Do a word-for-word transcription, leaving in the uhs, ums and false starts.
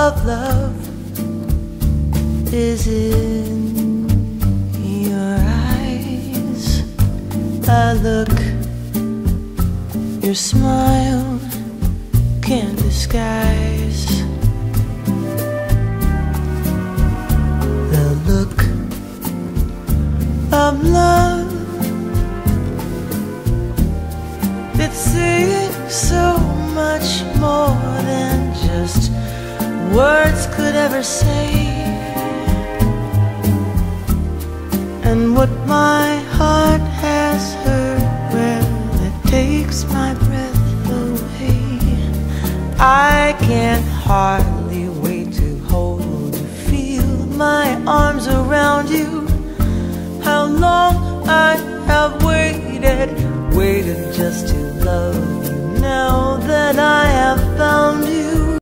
of love is in your eyes. I look, your smile can't disguise the look of love that's saying so much more than just words could ever say. And what my heart has heard, well, it takes my breath away. I can't hardly wait to hold you, feel my arms around you. How long I have waited, waited just to love you, now that I have found you.